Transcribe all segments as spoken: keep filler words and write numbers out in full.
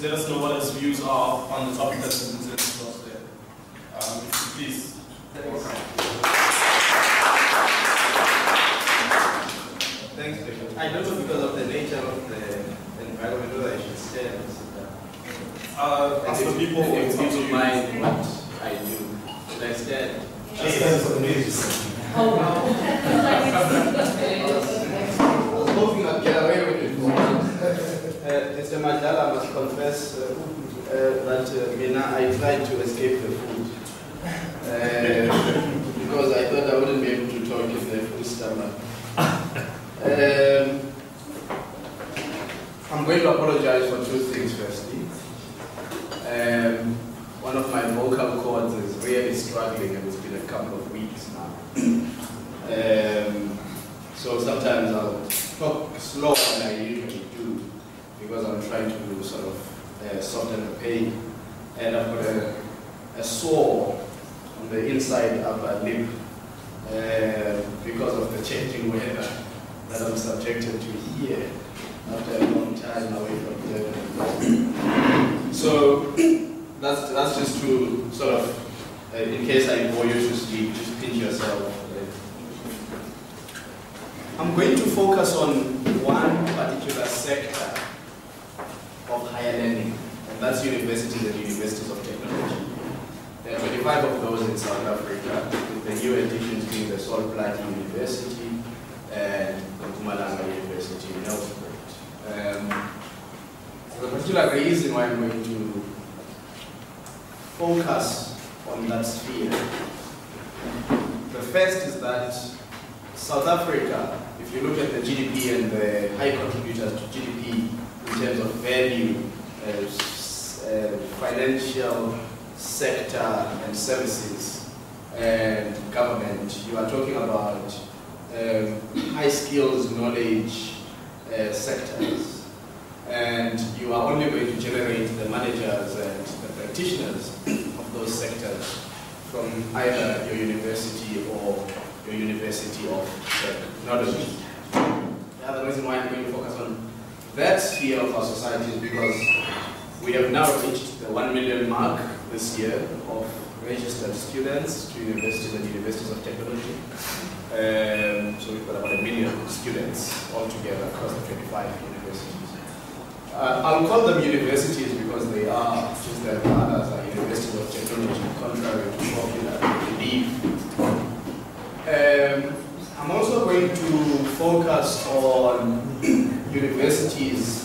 just let us know what his views are on the topic that's presented to us there. Um, if you please. Thanks, Bishop. I don't know because of the nature of the environment whether I should stand. Uh, ask the people who if come to you you. mind what I do. Should I stand? I stand for the music. Oh wow. I was hoping I'd get away with it. uh, Mister Mandela must confess uh, uh, that uh, Mina, I tried to escape the food. Uh, because I thought I wouldn't be able to talk in the full stomach. Um, I'm going to apologize for two things firstly. Um, one of my vocal cords is really struggling and it's been a couple of weeks now. Um, so sometimes I'll talk slower than I usually do because I'm trying to sort of uh, soften the pain. And I've got a, a sore on the inside upper lip uh, because of the changing weather that I'm subjected to here after a long time away from Durban. So that's that's just to sort of, uh, in case I bore you to sleep, just pinch yourself. I'm going to focus on one particular sector of higher learning, and that's universities and universities of technology. There are twenty-five of those in South Africa, with the new additions being the Sol Plaatje University and the Mpumalanga University in Nelspruit. Um, the particular reason why I'm going to focus on that sphere. The first is that South Africa, if you look at the G D P and the high contributors to G D P in terms of value, uh, uh, financial sector and services and government, you are talking about um, high skills, knowledge uh, sectors, and you are only going to generate the managers and the practitioners of those sectors from either your university or your university of technology. The other reason why I'm going to focus on that sphere of our society is because we have now reached the one million mark this year of registered students to universities and universities of technology. Um, so we've got about a million students altogether across the twenty-five universities. Uh, I'll call them universities because they are, just like the others are universities of technology, contrary to popular belief. Um, I'm also going to focus on universities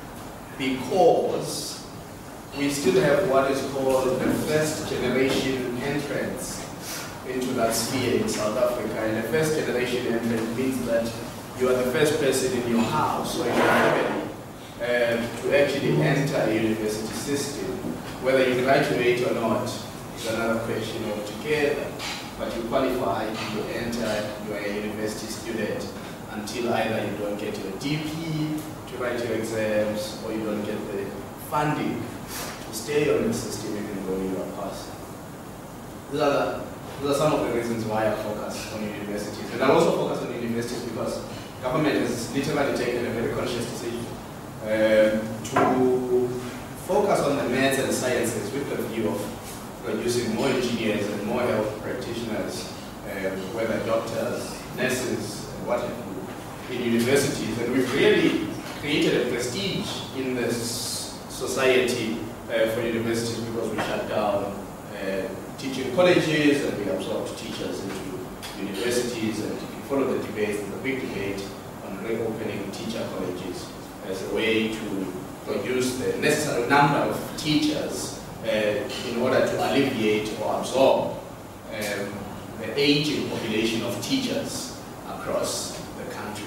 because we still have what is called the first generation entrance into that sphere in South Africa. And the first generation entrance means that you are the first person in your house or in your family uh, to actually enter a university system. Whether you graduate or not is another question altogether. But you qualify, you enter, you are a university student until either you don't get your D P to write your exams or you don't get the funding to stay on the system even though you are passing. These are, the, these are some of the reasons why I focus on universities. And I also focus on universities because government has literally taken a very conscious decision um, to focus on the maths and sciences with the view of producing more engineers and more health practitioners, um, whether doctors, nurses, and what have you, in universities. And we've really created a prestige in this society uh, for universities because we shut down uh, teaching colleges and we absorbed teachers into universities. And if you follow the debate, there's a big debate on reopening teacher colleges as a way to produce the necessary number of teachers Uh, in order to alleviate or absorb um, the aging population of teachers across the country.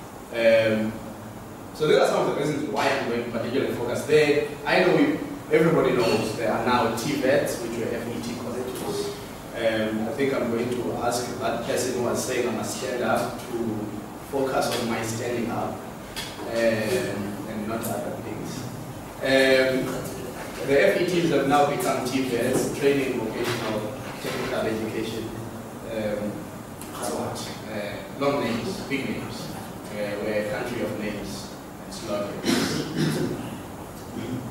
Um, so these are some of the reasons why I'm going to particularly focus there. I know we, everybody knows there are now T VETs, which were F E T colleges. Um, I think I'm going to ask that person who was saying I must stand up to focus on my standing up um, and not other things. Um, The F E Ts have now become T VETs, training vocational technical education. Um, so what? Uh, long names, big names. Uh, we're a country of names and slogans.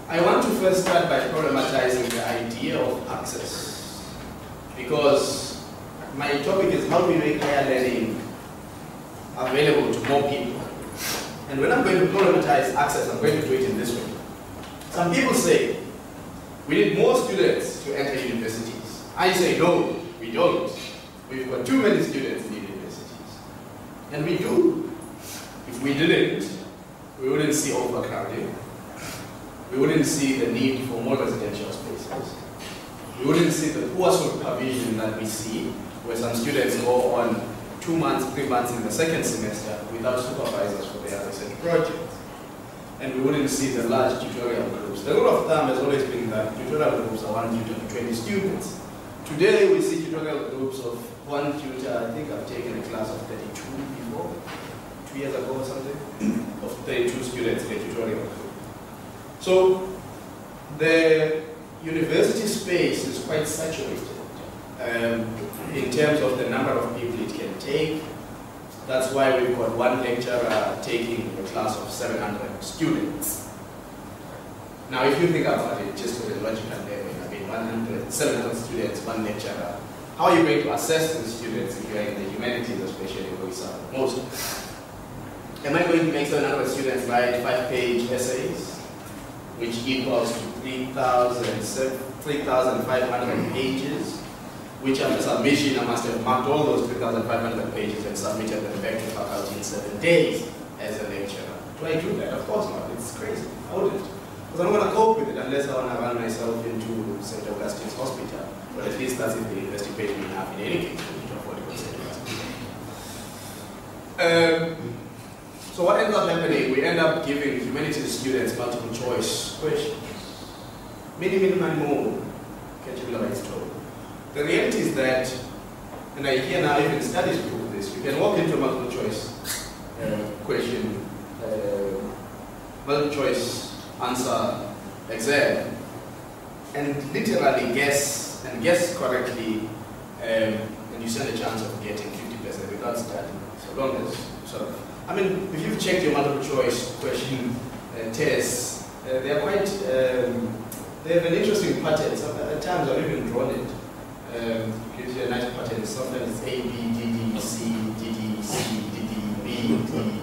I want to first start by problematizing the idea of access, because my topic is how do we make higher learning available to more people. And when I'm going to problematize access, I'm going to do it in this way. Some people say we need more students to enter universities. I say no, we don't. We've got too many students in universities. And we do. If we didn't, we wouldn't see overcrowding. We wouldn't see the need for more residential spaces. We wouldn't see the poor supervision that we see, where some students go on two months, three months in the second semester without supervisors for their research projects. And we wouldn't see the large tutorial groups. The rule of thumb has always been that tutorial groups are one tutor to twenty students. Today we see tutorial groups of one tutor. I think I've taken a class of thirty-two before, two years ago or something, of thirty-two students in a tutorial group. So the university space is quite saturated um, in terms of the number of people it can take. That's why we've got one lecturer taking a class of seven hundred students. Now, if you think about it, just with a logical level, I mean, one hundred, seven hundred students, one lecturer, how are you going to assess the students if you're in the humanities, especially where we suffer most? Am I going to make seven hundred students write five-page essays, which equals to three thousand five hundred pages? Which after submission I must have marked all those three thousand five hundred pages and submitted them back to faculty in seven days as a lecturer. Do I do that? Of course not. It's crazy. I wouldn't. Because I'm not going to cope with it unless I want to run myself into Saint Augustine's Hospital. But at least that's if the university pays me enough in any case for me to afford to go to Saint Augustine. Um, so what ends up happening, we end up giving humanities students multiple choice questions. Many, many, many more. Can't you realize it? The reality is that, and I hear now even studies prove this, you can walk into a multiple choice uh, question, uh, multiple choice answer exam, and literally guess, and guess correctly, um, and you stand a chance of getting fifty percent without studying, so long as, sort of, I mean, if you've checked your multiple choice question uh, tests, uh, they are quite, um, they have an interesting pattern. So at times I've even drawn it. Um, gives you a nice pattern. Sometimes it's A, B, D, D, C, D, D, C, D, D, B, D.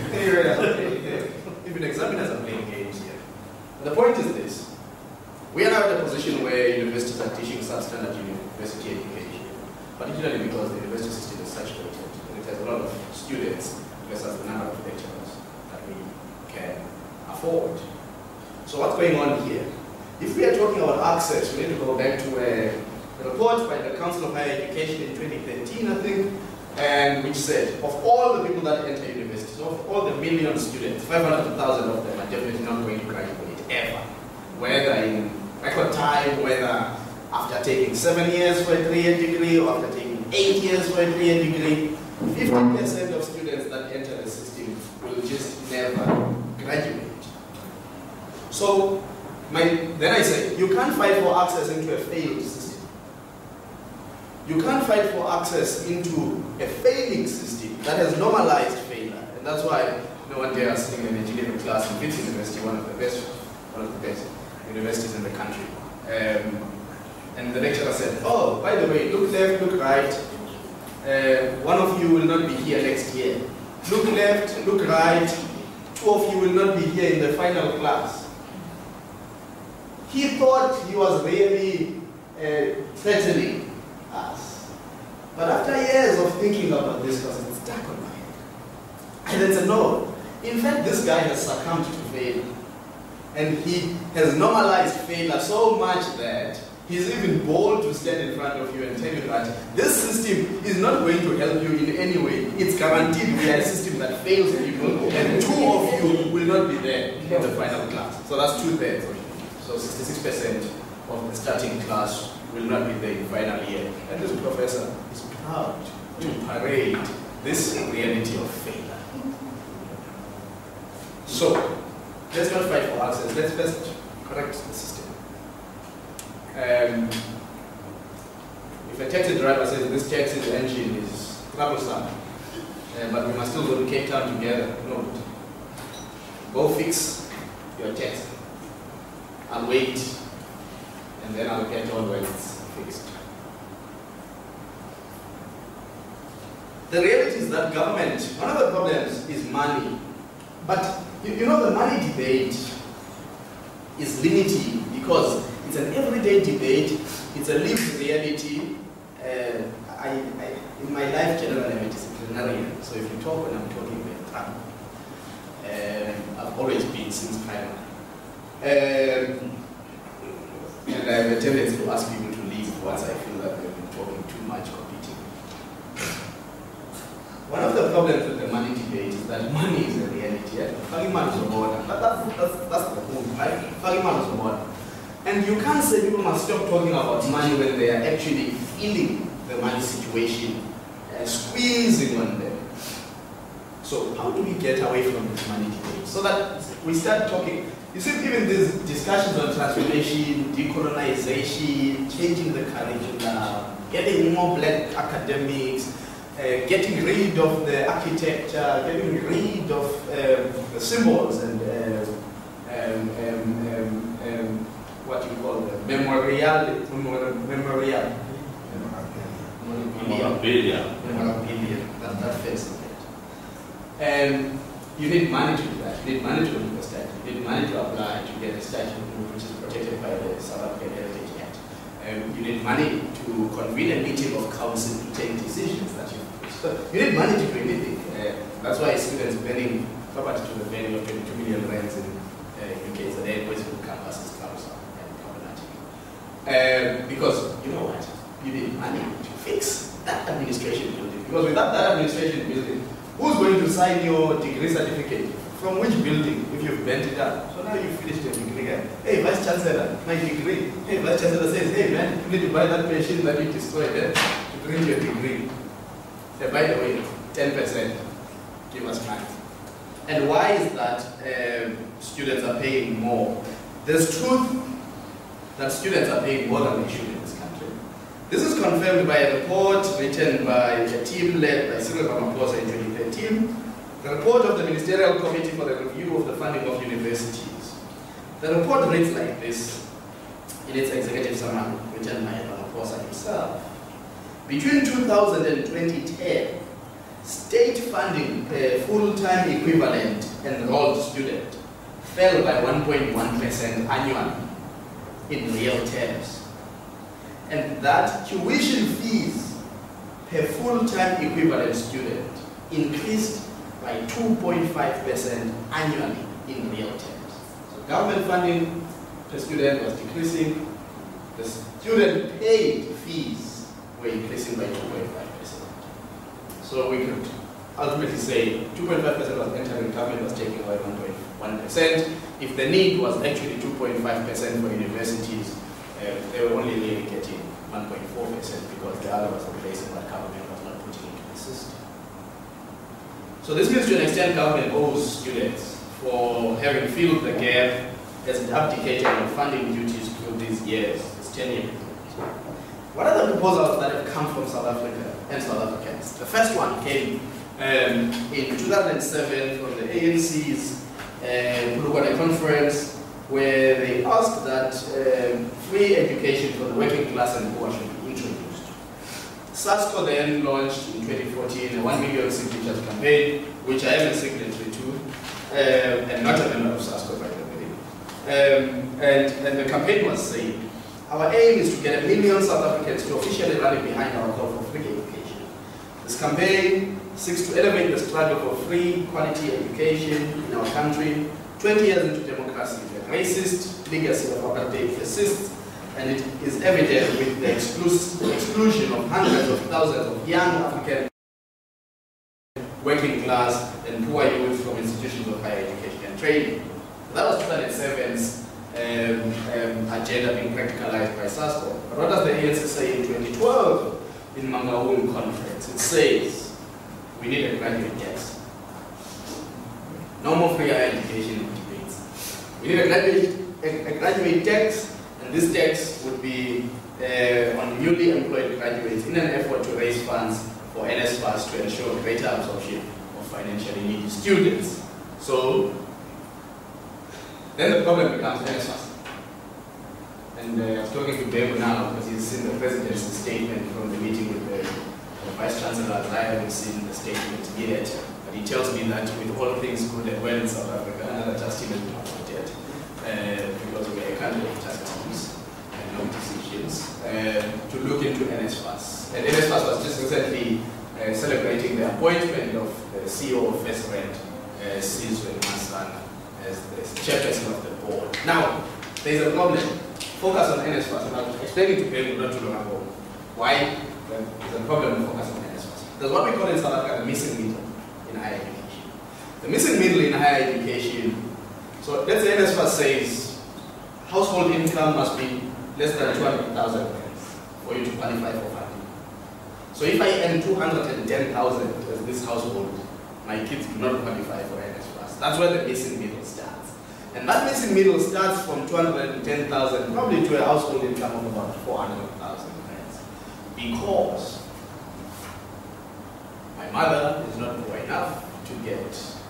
Even examiners are playing games here. And the point is this. We are now in a position where universities are teaching substandard university education, particularly because the university system is saturated and it has a lot of students versus the number of lecturers that we can afford. So what's going on here? If we are talking about access, we need to go back to a A report by the Council of Higher Education in twenty thirteen, I think, and which said, of all the people that enter universities, of all the million students, five hundred thousand of them are definitely not going to graduate ever. Whether in record time, whether after taking seven years for a three-year degree, or after taking eight years for a three-year degree, fifty percent of students that enter the system will just never graduate. So, my, then I say, you can't fight for access into a failed system. You can't fight for access into a failing system that has normalized failure. And that's why no one dare sitting in an engineering class in Wits University, one of the best, one of the best universities in the country. Um, and the lecturer said, oh, by the way, look left, look right. Uh, one of you will not be here next year. Look left, look right. Two of you will not be here in the final class. He thought he was really uh, threatening us. But after years of thinking about this, because it's stuck on my head, I then said, no. In fact, this guy has succumbed to failure. And he has normalized failure so much that he's even bold to stand in front of you and tell you that this system is not going to help you in any way. It's guaranteed we are a system that fails people, and two of you will not be there in the final class. So that's two-thirds. So sixty-six percent of the starting class will not be there in final year. And this professor is proud to parade this reality of failure. So, let's not fight for access. Let's first correct the system. Um, if a taxi driver says this taxi's engine is troublesome, uh, but we must still go to Cape Town together, no. Go fix your taxi. I'll wait, and then I'll get on when it's fixed. The reality is that government, one of the problems is money. But you, you know, the money debate is limited because it's an everyday debate, it's a lived reality. Uh, I, I, in my life, generally, I'm a disciplinarian, so if you talk when I'm talking about time, um, I've always been since primary. Um, and I have a tendency to ask people to leave once I feel that they've been talking too much, competing. One of the problems with the money debate is that money is a reality. Yeah? But that's, that's, that's the point, right? And you can't say people must stop talking about money when they are actually feeling the money situation uh, squeezing on them. So how do we get away from this money debate? So that we start talking. You see, even these discussions on transformation, decolonization, changing the curriculum, getting more black academics, uh, getting rid of the architecture, getting rid of um, the symbols and uh, um, um, um, um, what you call the memorial, memorial, memorial, memorabilia, memorabilia, that, that face of it. And you need money to do that. You need money to do the statue. You need money to apply to get a statue which is protected by the South African Heritage Act. Um, you need money to convene a meeting of council to take decisions that you so you need money to do anything. Uh, that's why students spending property to the value of twenty-two million rands in uh, U K, so their Westwood campus is closed and problematic. Um, because you know what? You need money to fix that administration building. Because without that administration building, who's going to sign your degree certificate? From which building, if you've bent it up? So now you finished your degree. Hey, Vice Chancellor, my degree. Hey, Vice Chancellor says, hey man, you need to buy that machine that you destroyed eh, to print your degree. Hey, by the way, ten percent, give us money. And why is that um, students are paying more? There's truth that students are paying more than they should in this country. This is confirmed by a report written by a team led by Cyril Ramaphosa in twenty thirteen, the report of the Ministerial Committee for the Review of the Funding of Universities. The report reads like this in its executive summary, written by Ramaphosa himself. Between two thousand and twenty ten, state funding per full-time equivalent enrolled student fell by one point one percent annually in real terms. And that tuition fees per full-time equivalent student increased by two point five percent annually in real terms. So government funding per student was decreasing, the student paid fees were increasing by two point five percent. So we could ultimately say two point five percent was entering, government was taking away one point one percent. If the need was actually two point five percent for universities, uh, they were only really getting one point four percent because the other was replacing what government was not putting into the system. So this means to an extent government owes students for having filled the gap as it abdicated on funding duties through these years, this ten years. What are the proposals that have come from South Africa and South Africans? The first one came um, in two thousand seven from the A N C's uh, Lukhona M conference, where they asked that um, free education for the working class and poor should be introduced. SASCO then launched in twenty fourteen a one million signatures campaign, which I am a signatory to, uh, and not a member of SASCO, by the way. Um, and, and the campaign was saying, our aim is to get a million South Africans to officially rally behind our call for free education. This campaign seeks to elevate the struggle for free, quality education in our country. twenty years into democracy, the racist legacy of apartheid persists, and it is evident with the exclusion of hundreds of thousands of young African working class and poor youth from institutions of higher education and training. That was two thousand seven's um, um, agenda being practicalized by SASCO. But what does the A N C say in twenty twelve in Mangaung conference? It says, we need a graduate tax. No more free higher education debates. We need a graduate, a, a graduate tax, and this tax would be uh, on newly employed graduates in an effort to raise funds for N S F A S to ensure greater absorption of financially needy students. So, then the problem becomes N S F A S. And uh, I was talking to Bebo now because he's seen the president's statement from the meeting with the, the vice chancellor. I haven't seen the statement yet, but he tells me that with all things good and well in South Africa, another trustee has been appointed uh, because we are a country of trustees and no decisions uh, to look into N S F A S. And N S F A S was just recently uh, celebrating the appointment of the C E O of FirstRand, uh, Sizwe Masana, as the chairperson of the board. Now, there is a problem. Focus on N S F A S. And I was explaining to people not too long ago why there's a problem with focus on N S F A S. There's what we call in South Africa the missing middle in higher education. The missing middle in higher education, so let's say N S F A S says household income must be less than two hundred thousand for you to qualify for funding. So if I earn two hundred ten thousand as this household, my kids do not qualify for N S F A S. That's where the missing middle starts. And that missing middle starts from two hundred ten thousand probably to a household income of about four hundred thousand rands. Because my mother is not poor enough to get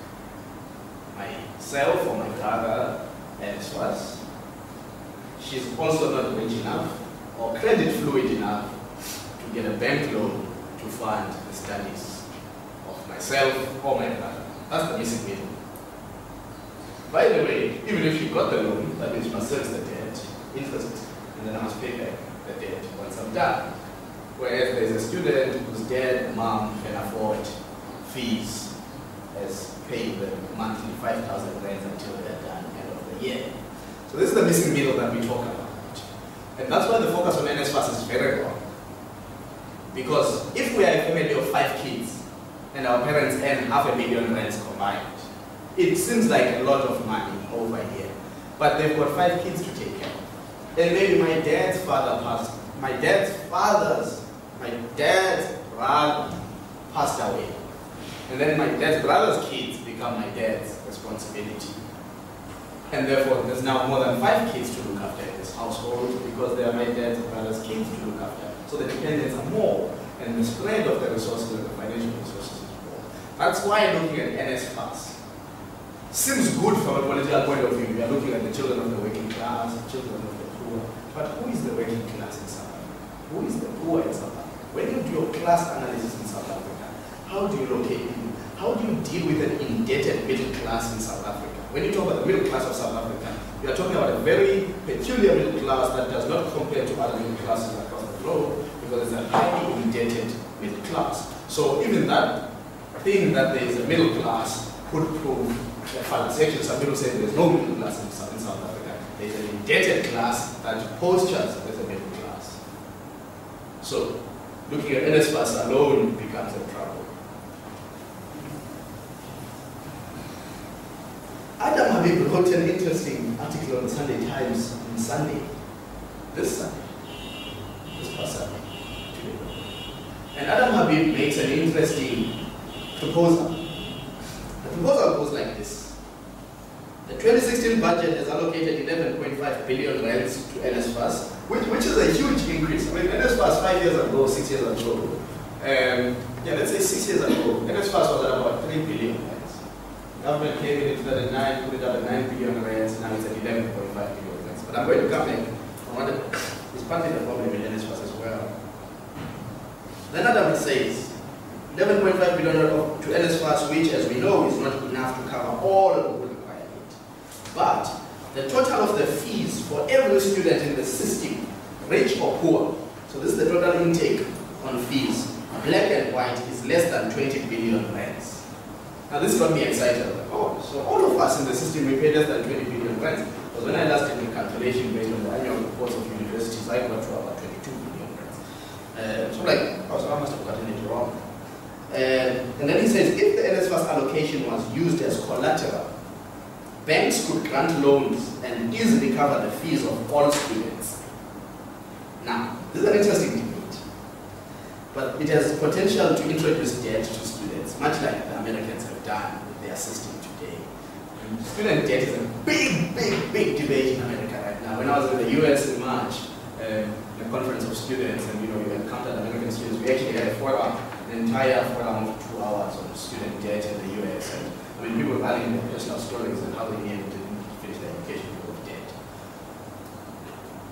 myself or my brother N S F A S. She's also not rich enough or credit fluid enough to get a bank loan to fund the studies of myself or my brother. That's the missing middle. By the way, even if she got the loan, that means she must service the debt, interest, and then I must pay back the debt once I'm done. Whereas there's a student whose dad, mom can afford fees as paying the monthly five thousand rands until they're done at the end of the year. So this is the missing middle that we talk about. And that's why the focus on N S F A S is very wrong. Because if we are a family of five kids and our parents earn half a million rands combined, it seems like a lot of money over here. But they've got five kids to take care of. And maybe my dad's father passed, my dad's father's, my dad's brother passed away. And then my dad's brother's kids become my dad's responsibility. And therefore, there's now more than five kids to look after in this household because they are my dad's brother's kids to look after. So the dependents are more, and the spread of the resources and the financial resources is more. That's why looking at N S F A S seems good from a political point of view. We are looking at the children of the working class, the children of the poor. But who is the working class in South Africa? Who is the poor in South Africa? When you do your class analysis in South Africa, how do you locate people? How do you deal with an indebted middle class in South Africa? When you talk about the middle class of South Africa, you are talking about a very peculiar middle class that does not compare to other middle classes across the globe because it's a highly indebted middle class. So even that thing that there is a middle class could prove Actually, some people say there's no middle class in South, in South Africa. There's an indebted class that postures as a middle class. So, looking at N S F A S alone becomes a trouble. Adam Habib wrote an interesting article on the Sunday Times on Sunday, this Sunday, this past Sunday, today. And Adam Habib makes an interesting proposal. The proposal goes like this. The twenty sixteen budget has allocated eleven point five billion rands to N S F A S, which, which is a huge increase. I mean, N S F A S five years ago, six years ago, um, yeah, let's say six years ago, N S F A S was at about three billion rands. Government came in in two thousand nine, put it up at nine billion rands, now it's at eleven point five billion rands. But I'm going to come back on what is partly the problem with N S F A S as well. Then Adam says, eleven point five billion to N S F A S, which, as we know, is not enough to cover all of the required need. But the total of the fees for every student in the system, rich or poor, so this is the total intake on fees, black and white, is less than twenty billion rands. Now this got me excited. Like, oh, so all of us in the system we pay less than twenty billion rands. Because when I last did the calculation based on the annual reports of universities, I got to about twenty-two billion rands. Uh, so like, oh, so I must have gotten it wrong. Uh, and then he says, if the N S F A S allocation was used as collateral, banks could grant loans and easily cover the fees of all students. Now, this is an interesting debate, but it has potential to introduce debt to students, much like the Americans have done with their system today. And student debt is a big, big, big debate in America right now. When I was in the U S in March, uh, a conference of students, and you know, we encountered American students, we actually had a forum, an entire forum of two hours on student debt in the U S. And I mean, people telling their personal stories and how they nearly didn't finish their education because of debt.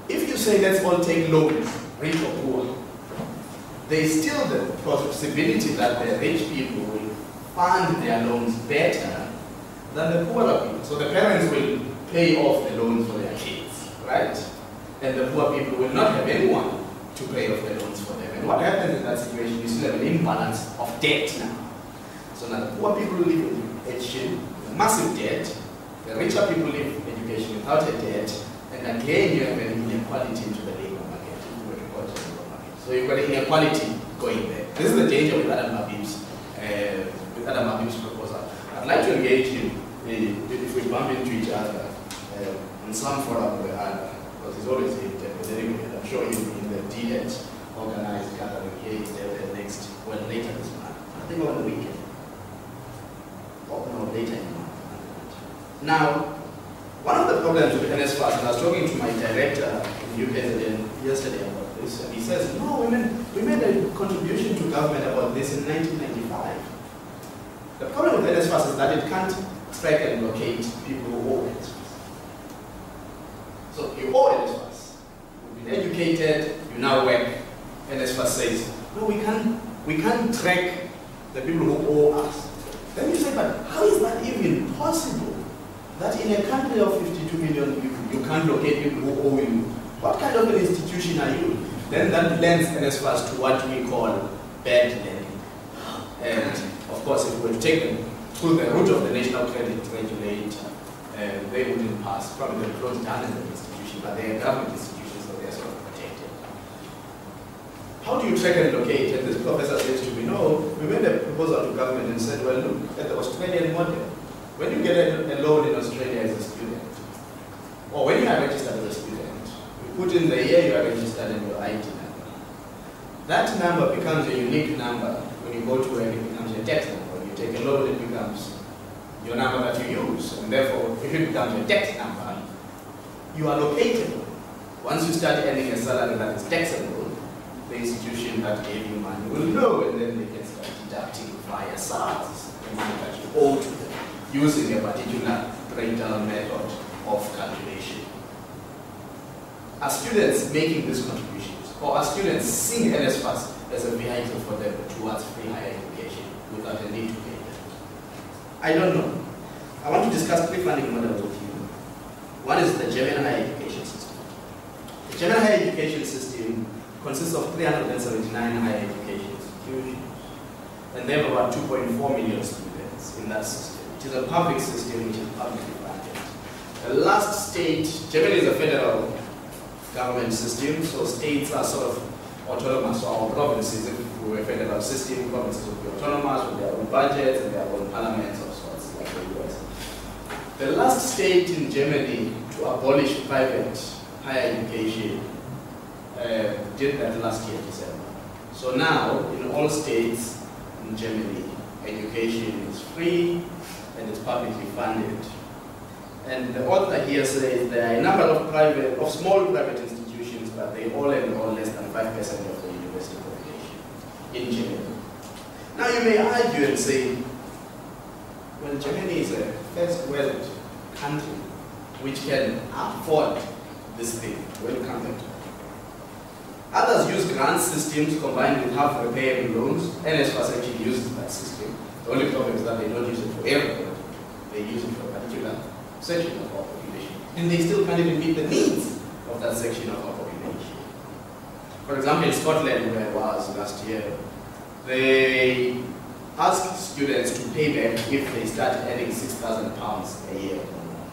If you say let's all take loans, rich or poor, there is still the possibility that the rich people will fund their loans better than the poorer people. So the parents will pay off the loans for their kids, right? And the poor people will not have anyone to pay off the loans for them. And what happens in that situation is you have an imbalance of debt now. So now the poor people live in education, massive debt. The richer people live in education without a debt. And again, you have an inequality into the labor market. So you've got inequality going there. This is the danger with Adam Habib's, uh, with Adam Habib's proposal. I'd like to engage him uh, if we bump into each other uh, in some forum or the other, because he's always in the I'm sure he'll be in the D H organized gathering here in the next, well, later this month. I think over the weekend. Or no, later in the month. Now, one of the problems with N S F A S, and I was talking to my director in U K yesterday about this, and he says, no, we made, we made a contribution to government about this in nineteen ninety-five. The problem with N S F A S is that it can't track and locate people who owe N S F A S. So you owe N S F A S, you've been educated, you now work. N S F A S says, no, we can't, we can't track the people who owe us. Then you say, but how is that even possible? That in a country of fifty-two million people, you can't locate people who owe you. What kind of an institution are you? Then that lends N S F A S to what we call bad lending. And of course, if we were taken through the route of the National Credit Regulator, uh, they wouldn't pass. Probably they're closed down as an institution, but they are government institutions, so they're sort of protected. How do you track and locate? And this professor says to me, no, we made a proposal to government and said, well, look at the Australian model. When you get a, a loan in Australia as a student, or when you are registered as a student, you put in the year you are registered and your I D number. That number becomes a unique number. When you go to work, it becomes a tax number. When you take a loan, it becomes your number that you use. And therefore, if it becomes a tax number, you are locatable. Once you start earning a salary that is taxable, the institution that gave you money will know, and then they can start deducting via SARS the money that you owe to them, using a particular breakdown method of calculation. Are students making these contributions, or are students seeing N S F A S as a vehicle for them towards free higher education without a need to pay them? I don't know. I want to discuss three funding models with you. One is the German higher education system. The German higher education system consists of three hundred seventy-nine higher education institutions, and they have about two point four million students in that system. It is a public system which is publicly funded. The last state, Germany is a federal government system, so states are sort of autonomous. So our provinces, if we were a federal system, provinces would be autonomous with their own budgets and their own parliaments of sorts, like the U S. The last state in Germany to abolish private higher education uh, did that last year, December. So now, in all states in Germany, education is free and it's publicly funded. And the author here says there are a number of private, of small private institutions, but they all enroll less than five percent of the university population in Germany. Now you may argue and say, well, Germany is a first world country which can afford this thing, welcome it. Others use grant systems combined with half repayable loans. N S F A S actually uses that system. The only problem is that they don't use it for everyone. They use it for a particular section of our population. And they still can't even meet the needs of that section of our population. For example, in Scotland, where I was last year, they ask students to pay back if they start earning six thousand pounds a year or more.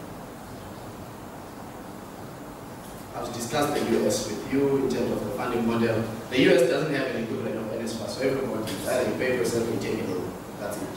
I've discussed the U S with you in terms of the funding model. The U S doesn't have an equivalent of N S F A S, so everybody is either you pay for yourself or you take a loan. That's it.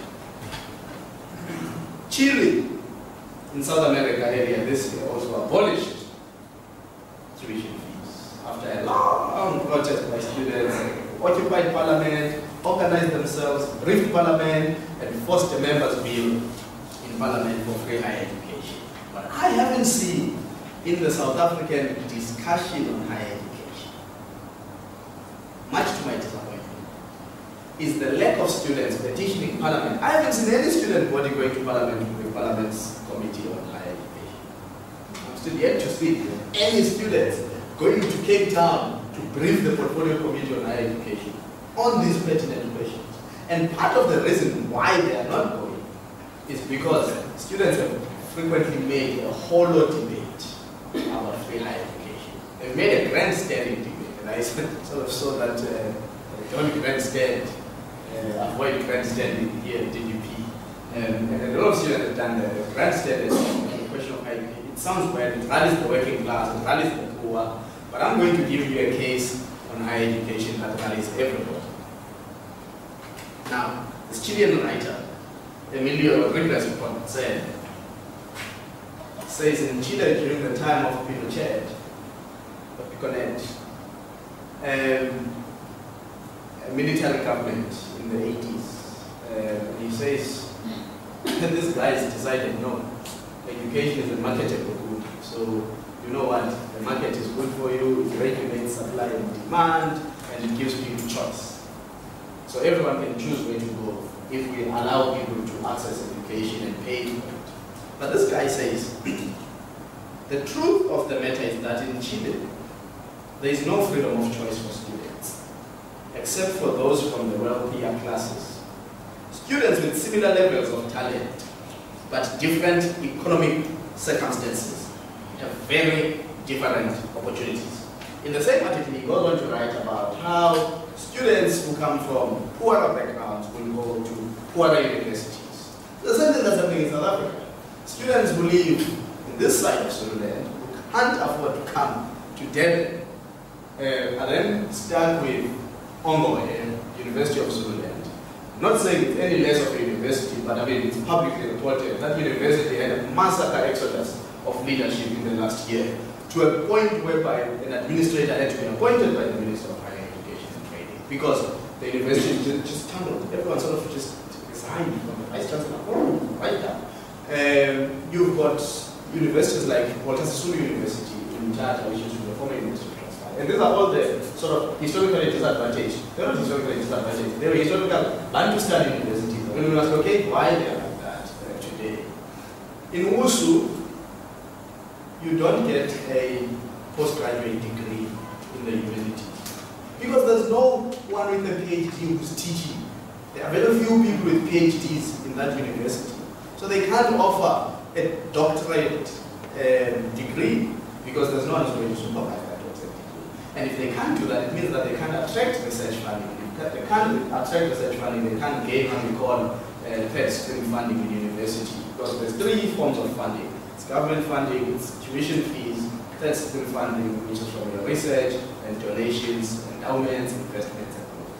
Chile, in South America area this year, also abolished tuition fees after a long protest by students, occupied parliament, organized themselves, briefed parliament, and forced a members' bill in parliament for free higher education. But I haven't seen in the South African discussion on higher education, much to my disappointment, is the lack of students petitioning parliament. I haven't seen any student body going to parliament with the parliament's committee on higher education. I'm still yet to see any students going to Cape Town to brief the portfolio committee on higher education on these pertinent questions. And part of the reason why they are not going is because students have frequently made a whole lot debate about free higher education. They've made a grandstanding debate, and I sort of saw that uh, don't grandstand, uh, avoid grandstanding here at D G P. Um, and a lot of students have done the grandstand on the question of higher education. It sounds well, it rallies the working class, it rallies the poor, but I'm going to give you a case on higher education that rallies everybody. Now, this Chilean writer, Emilio Rivas said, says in Chile during the time of Pinochet, of Pinochet, um, a military government in the eighties, uh, he says, these guys decided, no, education is a marketable good. So, you know what, the market is good for you, it regulates supply and demand, and it gives people choice. So everyone can choose where to go if we allow people to access education and pay for it. But this guy says, the truth of the matter is that in Chile, there is no freedom of choice for students, except for those from the wealthier classes. Students with similar levels of talent, but different economic circumstances, have very different opportunities. In the same article, he goes on to write about how students who come from poorer backgrounds will go to poorer universities. The same thing that's happening in South Africa. Students who live in this side of Zululand, who can't afford to come to Durban, uh, are then stuck with Ongo, University of Zululand. Not saying it's any less of a university, but I mean, it's publicly reported that university had a massacre exodus of leadership in the last year, to a point whereby an administrator had to be appointed by the Minister of Higher Education and Training, because the university just, just tumbled. Everyone sort of just resigned from the Vice Chancellor, oh, right now. Um, you've got universities like Walter Sisulu University in Mthatha, which is the former University of Transvaal. And these are all the sort of historically disadvantaged. They're not historically disadvantaged, they were historical Bantustan universities. When we ask, okay, why they are like that uh, today? In Wusu, you don't get a postgraduate degree in the university because there's no one with a PhD who's teaching. There are very few people with PhDs in that university. So they can't offer a doctorate um, degree because there's no one who's going to supervise that doctorate degree. And if they can't do that, it means that they can't attract research funding. If they can't attract research funding, they can't gain what we call uh, third stream funding in university, because there's three forms of funding. It's government funding, it's tuition fees, third stream funding, which is from your research and donations, endowments, investments, and all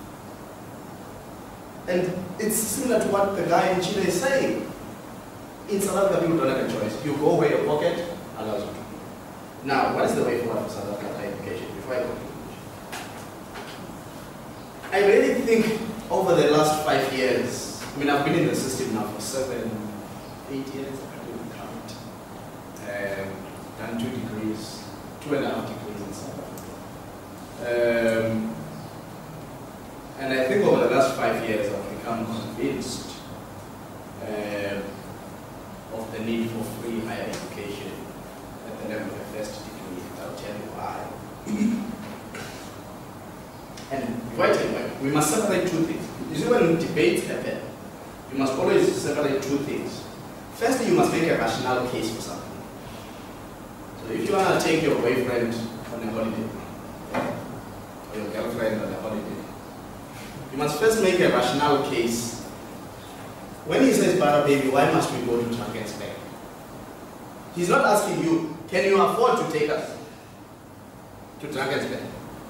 of that. And it's similar to what the guy in Chile is saying. In South Africa, people don't have a choice. You go where your pocket allows you to go. Now, what is the way forward for South African higher education? Before I conclude, I really think over the last five years, I mean, I've been in the system now for seven, eight years. Um, done two degrees, two and a half degrees in South Africa. Um, and I think over the last five years I've become convinced uh, of the need for free higher education at the level of a first degree. I'll tell you why. And before I tell you why, we must separate two things. You see, when debates happen, you must always separate two things. Firstly, you must make a rational case for something. So if you want to take your boyfriend on a holiday, or your girlfriend on a holiday, you must first make a rational case. When he says, "Bara baby, why must we go to Drakenstein?" He's not asking you, can you afford to take us to Drakenstein?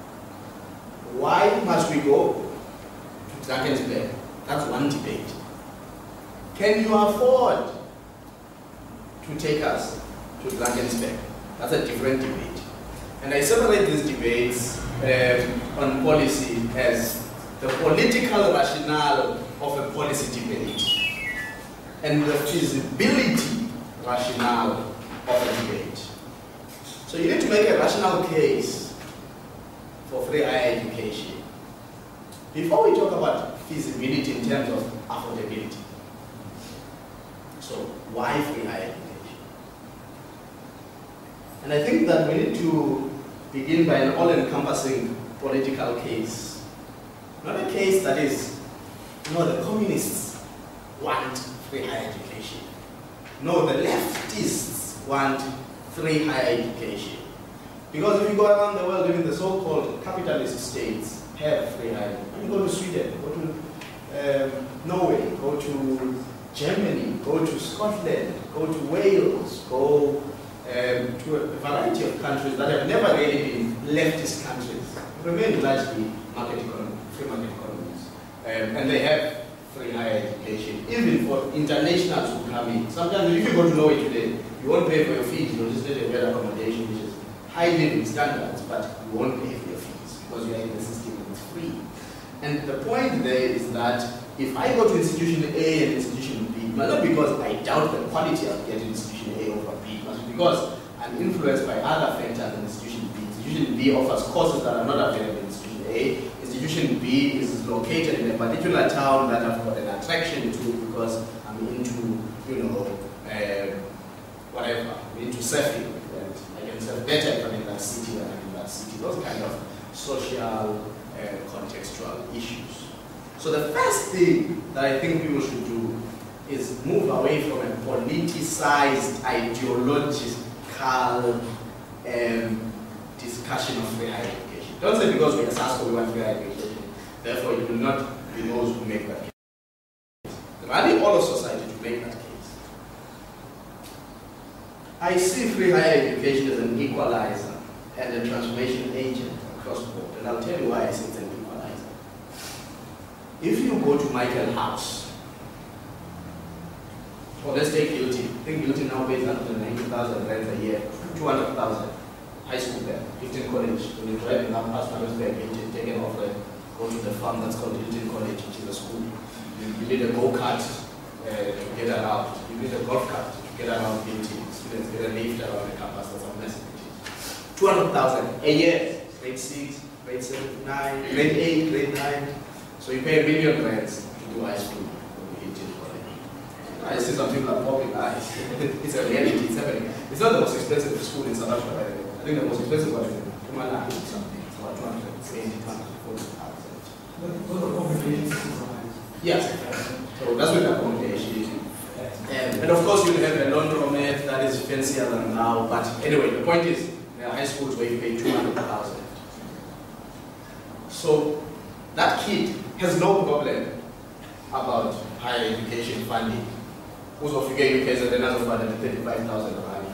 Why must we go to Drakenstein? That's one debate. Can you afford to take us to Drakenstein? That's a different debate. And I separate these debates um, on policy as the political rationale of a policy debate and the feasibility rationale of a debate. So you need to make a rational case for free higher education before we talk about feasibility in terms of affordability. So why free higher education? And I think that we need to begin by an all-encompassing political case. Not a case that is, no, the communists want free higher education. No, the leftists want free higher education. Because if you go around the world, even the so-called capitalist states have free higher education. When you go to Sweden, go to um, Norway, go to Germany, go to Scotland, go to Wales, go um, to a variety of countries that have never really been leftist countries. Remain largely market economy, free market economies. Um, and they have free higher education, even for internationals who come in. Sometimes if you go to Norway today, you won't pay for your fees, you'll just get a better accommodation, which is high living standards, but you won't pay for your fees because you are in the system and it's free. And the point there is that if I go to institution A and institution B, not because I doubt the quality of getting institution A over B, but because I'm influenced by other factors in institution B. Institution B offers courses that are not available in institution A. Institution B is located in a particular town that I've got an attraction to because I'm into, you know, uh, whatever, I'm into surfing. And I can surf better if I'm in that city than I'm in that city. Those kind of social, uh, contextual issues. So the first thing that I think people should do is move away from a politicized, ideological um, discussion of free higher education. Don't say because we are S A S C O we want free higher education, therefore you will not be those who make that case. Rally all of society to make that case. I see free higher education as an equalizer and a transformation agent across the board, and I'll tell you why I say it's an equalizer. If you go to Michael House, or let's take Hilton. I think Hilton now pays one hundred ninety thousand rand a year, two hundred thousand. High school there, Hilton College. When you're driving up past Johannesburg, Hilton, taken off there, go to the farm that's called Hilton College, which is a school. You, you need a go-kart uh, to get around. You need a golf cart to get around Hilton. Students get a lift around the campus, that's how messy it is. two hundred thousand a year, grade six, grade seven, nine, grade eight, grade nine. So you pay a million rands to do high school. I see some people are popping eyes. It's a reality, it's happening. It's not the most expensive school in South Africa, by the way. I think the most expensive one is in Kumala, something. It's about two hundred eighty, two hundred forty thousand. What are accommodations? Yes. So that's with accommodation. And, and of course you have a laundromat that is fancier than now. But anyway, the point is, there are high schools where you pay two hundred thousand. So that kid has no problem about higher education funding. Also, if you get U K Z, then another one hundred thirty-five thousand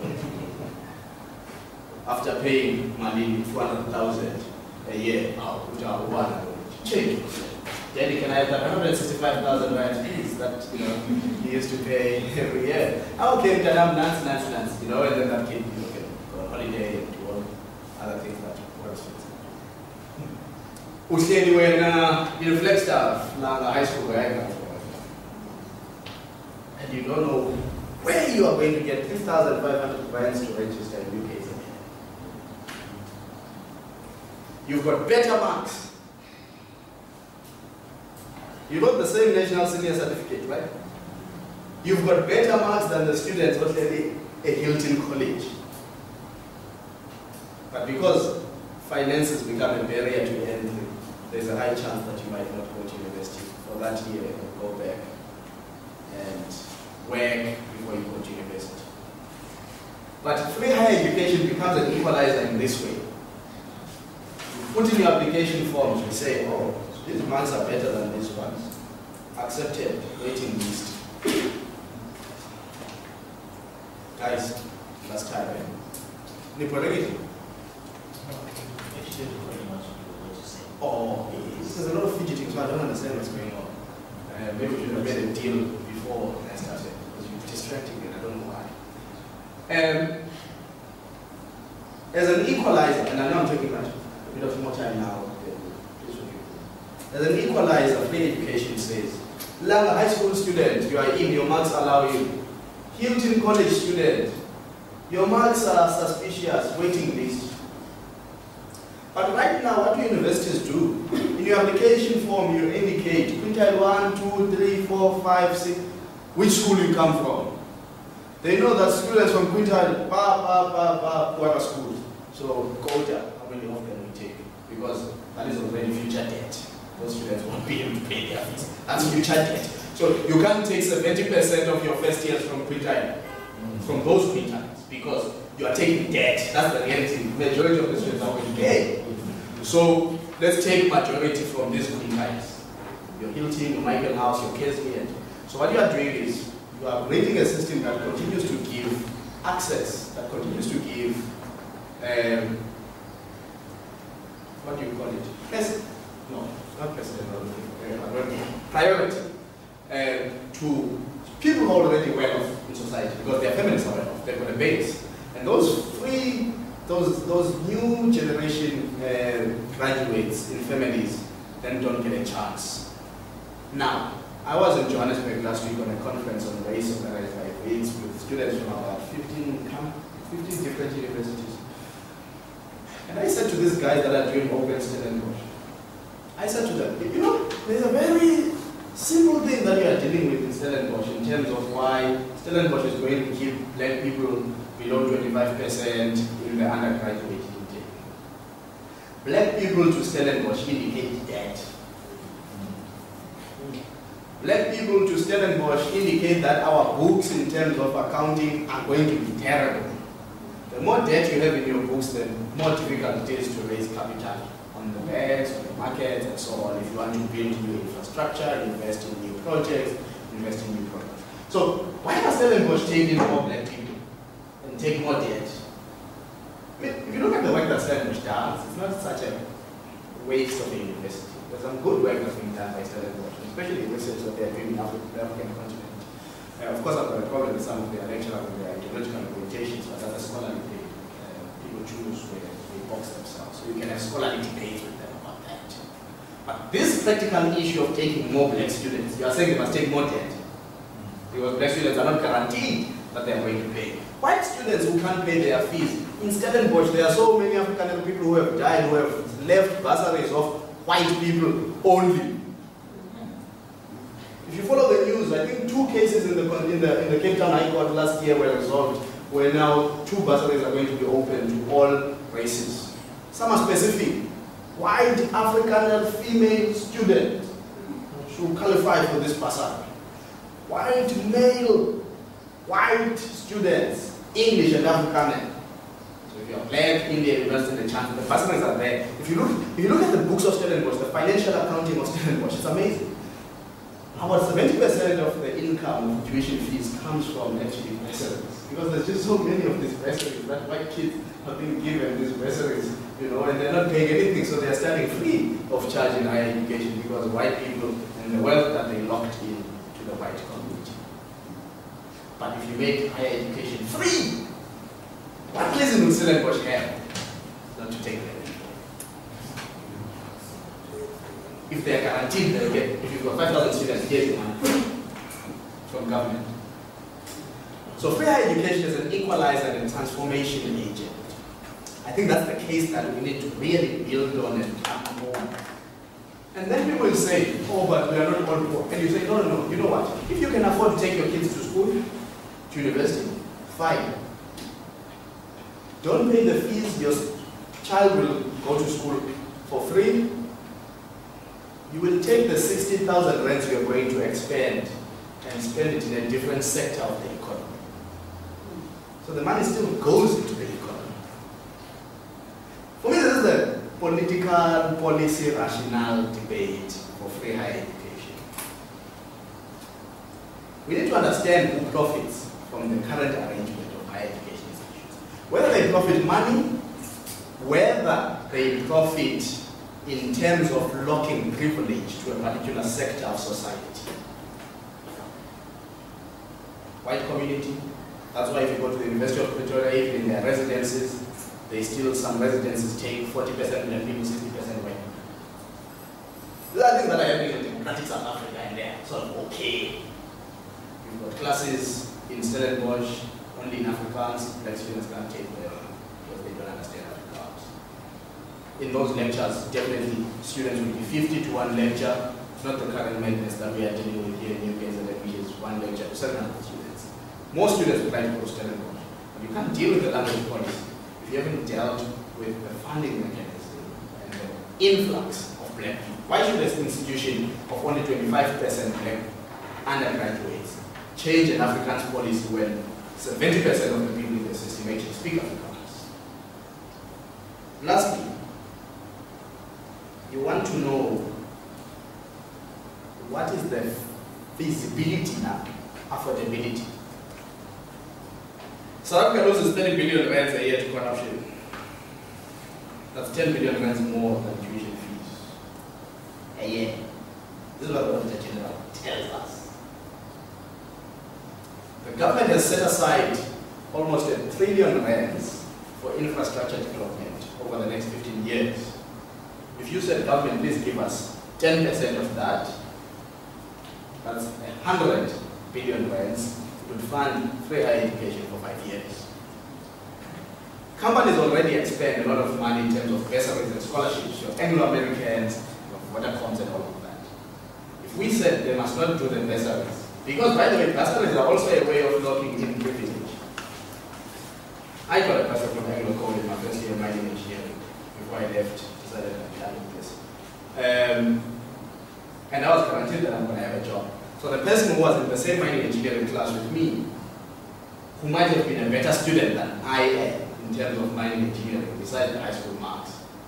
after paying money two hundred thousand a year, which are one change. Daddy, can I have that one hundred sixty-five thousand rand fees that you know he used to pay every year? Okay, then I'm nuts, nuts, nuts, you know, and then that kid, you know, can go on holiday and do all other things that were expensive. Usheni when in Flagstaff, now high school where I got from. And you don't know where you are going to get three thousand five hundred rands to register in U K Z. You've got better marks. You got the same national senior certificate, right? You've got better marks than the students at a Hilton College. But because finances become a barrier to entry, there's a high chance that you might not go to university for that year and go back and work before you go to university. But free higher education becomes an equalizer in this way. You put in your application forms, you say, oh, these marks are better than these ones. Accepted, waiting list. Guys, last time, eh? Niporegiti? Oh, there's a lot of fidgeting, so I don't understand what's going on. Uh, maybe we should have made a deal before I started, because you're distracting me, and I don't know why. Um, as an equalizer, and I know I'm taking much, a bit of more time now, as an equalizer, free education says, Langa high school student, you are in, your marks allow you. Hilton College student, your marks are suspicious, waiting list. But right now, what do universities do? In your application form, you indicate quintile one, two, three, four, five, six, which school you come from. They know that students from quintile, pa, pa, pa, pa, what are schools. So quota, how many of them we take? Because that is already future debt. Those students won't be able to pay their fees. That's future debt. So you can't take seventy percent of your first years from pre-time, from those pre-times, because you are taking debt. That's the reality. Majority of the students are going to pay. So let's take majority from these pre-times. Your Hilton, your Michael House, your K S B N. So what you are doing is you are creating a system that continues to give access, that continues to give um, what do you call it? Pres no, not president, priority um, to people who are already well off in society because their families are well off, they've got a base. And those free, those those new generation uh, graduates in families then don't get a chance. Now, I was in Johannesburg last week on a conference on race of five weeks with students from about fifteen, fifteen different universities. And I said to these guys that are doing open Stellenbosch, I said to them, you know, there's a very simple thing that you are dealing with in Stellenbosch in terms of why Stellenbosch is going to keep black people below twenty-five percent in the undergraduate intake. Black people to Stellenbosch indicate debt. Black people to Stellenbosch indicate that our books in terms of accounting are going to be terrible. The more debt you have in your books, the more difficult it is to raise capital on the banks, on the markets, and so on. If you want to build new infrastructure, invest in new projects, invest in new products. So why does Stellenbosch take in more black people and take more debt? I mean, if you look at the work that Stellenbosch does, it's not such a waste of a university. There's some good work that's being done by Stellenbosch, especially the research that they're doing in the African continent. Uh, of course, I've got a problem with some of their lecturers and their ideological orientations, but that's a scholarly thing. Uh, people choose where they box themselves. So you can have scholarly debates with them about that. But this practical issue of taking more black students, you are saying they must take more debt. Because black students are not guaranteed that they are going to pay. White students who can't pay their fees, in Stellenbosch, there are so many African people who have died, who have left bursaries of white people only. If you follow the news, I think two cases in the, in the, in the Cape Town High Court last year were resolved, where now two bursaries are going to be open to all races. Some are specific. White African female students should qualify for this bursary. White male, white students, English and Afrikaner. So if you're black, Indian, you don't stand a chance. The bursaries are there. If you look, if you look at the books of Stellenbosch, the financial accounting of Stellenbosch, it's amazing. About seventy percent of the income of tuition fees comes from actually bursaries. Because there's just so many of these bursaries that white kids have been given these bursaries, you know, and they're not paying anything, so they're starting free of charging higher education because white people and the wealth that they locked in to the white community. But if you make higher education free, what reason would Stellenbosch have not to take that? If they are guaranteed they'll get, if you've got five thousand students, here's your money from government. So free higher education is an equalizer and a transformation agent. I think that's the case that we need to really build on and come home. And then people will say, oh, but we are not all poor. And you say, no, no, no, you know what? If you can afford to take your kids to school, to university, fine. Don't pay the fees, your child will go to school for free. You will take the sixty thousand rents you are going to expend and spend it in a different sector of the economy. So the money still goes into the economy. For me, this is the political policy rationale debate for free higher education. We need to understand who profits from the current arrangement of higher education institutions. Whether they profit money, whether they profit in terms of locking privilege to a particular sector of society. White community, that's why if you go to the University of Pretoria, even in their residences, they still, some residences take forty percent black people, sixty percent white people. These are things that are happening in democratic South Africa and they're sort of okay. You've got classes in Stellenbosch, only in Afrikaans, black students can't take them because they don't understand Afrikaans. In those lectures, definitely students will be fifty to one lecture. It's not the current madness that we are dealing with here in New K Z N, which is one lecture to seven hundred students. More students would like to go to Stellenbosch, but you can't deal with the language policy if you haven't dealt with the funding mechanism and the influx of black people. Why should this institution of only twenty-five percent black undergraduates change an Afrikaans policy when seventy percent of the people in the system actually speak Afrikaans? Lastly, you want to know what is the feasibility now, affordability. South Africa loses thirty billion rands a year to corruption. That's ten billion rands more than tuition fees a year. This is what the Auditor General tells us. The government has set aside almost a trillion rands for infrastructure development over the next fifteen years. If you said, government, please give us ten percent of that, that's one hundred billion rands, would fund free higher education for five years. Companies already expend a lot of money in terms of bursaries and scholarships, your Anglo-Americans, your Vodafones and all of that. If we said they must not do the bursaries, because by the way, bursaries are also a way of locking in privilege. I got a bursary from Anglo in my first year of mining engineering before I left, decided I'd be done with this. Um, and I was guaranteed that I'm going to have a job. So the person who was in the same mining engineering class with me, who might have been a better student than I am in terms of mining engineering, besides the high school marks,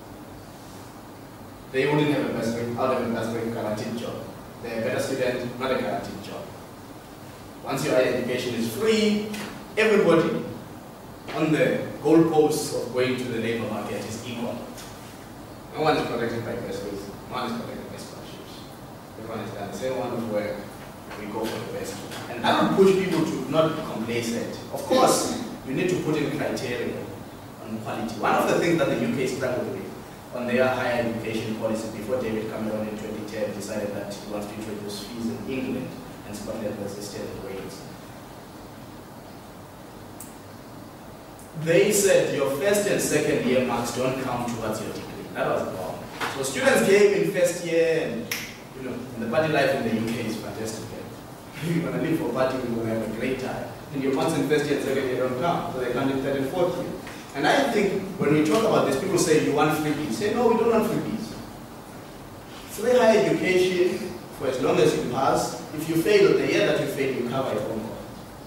they wouldn't have a bursary, out of a bursary guaranteed job. They're a better student, not a guaranteed job. Once your higher education is free, everybody on the goalposts of going to the labor market is equal. No one is protected by bursaries, no one is protected by scholarships. Everyone is done the same amount of work, we go for the best. And that will push people to not be complacent. Of course, you need to put in criteria on quality. One of the things that the U K struggled with on their higher education policy before David Cameron in twenty ten decided that he wants to introduce fees in England and Scotland resisted in Wales. They said your first and second year marks don't count towards your degree. That was wrong. So students came in first year, and you know, and the party life in the U K is fantastic. You're going to live for party, you're going to have a great time. And your marks in first year and second year don't count, so they count in third and fourth year. And I think when we talk about this, people say you want freebies. Say no, we don't want freebies. Free higher education for as long as you pass. If you fail, the year that you fail, you cover your own cost.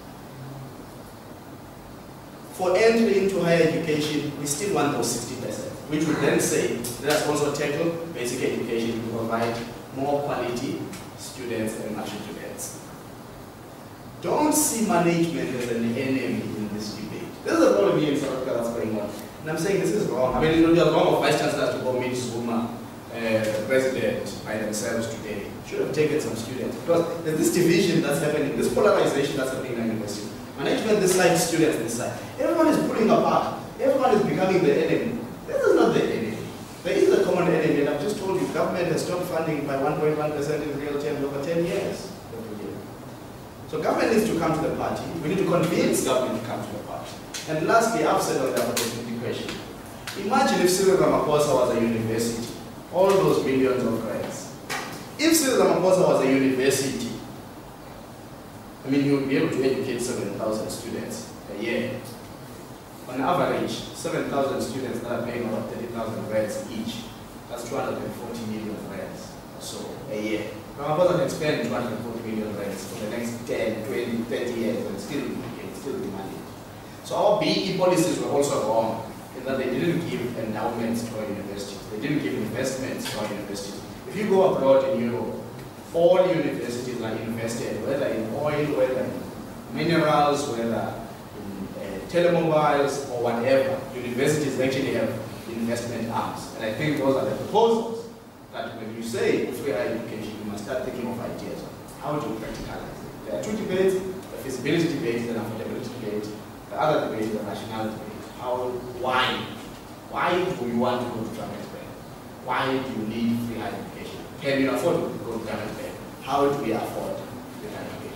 For entry into higher education, we still want those sixty percent, which would then say, let us also tackle basic education to provide more quality students and matriculants. Don't see management as an enemy in this debate. This is a problem here in South Africa that's going on. And I'm saying this is wrong. I mean, it would be wrong of vice chancellors to go meet Zuma, uh, the president, by themselves today. Should have taken some students. Because there's this division that's happening, this polarization that's happening in the university. Management this side, students this side. Everyone is pulling apart. Everyone is becoming the enemy. This is not the enemy. There is a common enemy, and I've just told you, government has stopped funding by one point one percent in real terms over ten years. So government needs to come to the party. We need to convince government to come to the party. And lastly, I've said on the opportunity question. Imagine if Cyril Ramaphosa was a university, all those millions of grants. If Cyril Ramaphosa was a university, I mean, you would be able to educate seven thousand students a year. On average, seven thousand students that are paying about thirty thousand rands each. That's two hundred forty million rands or so a year. Ramaphosa can spend two hundred forty million rands for the next ten, twenty, thirty years and still, still be managed. So our B E policies were also wrong in that they didn't give endowments to our universities. They didn't give investments to our universities. If you go abroad in Europe, all universities are invested, whether in oil, whether in minerals, whether in uh, telemobiles or whatever. Universities actually have investment arms. And I think those are the proposals that when you say free higher education, you must start thinking of ideas on how to practicalize it. There are two debates, the feasibility debate and the affordability debate. The other debate is the rationality debate. How, why? Why do you want to go to Johannesburg? Why do you need free higher education? Can you afford to go to Johannesburg? How do we afford free higher education?